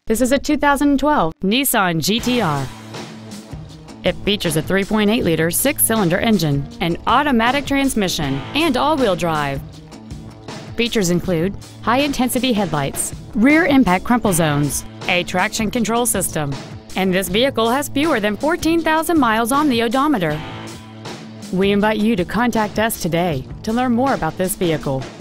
This is a 2012 Nissan GT-R. It features a 3.8-liter six-cylinder engine, an automatic transmission, and all-wheel drive. Features include high-intensity headlights, rear impact crumple zones, a traction control system, and this vehicle has fewer than 14,000 miles on the odometer. We invite you to contact us today to learn more about this vehicle.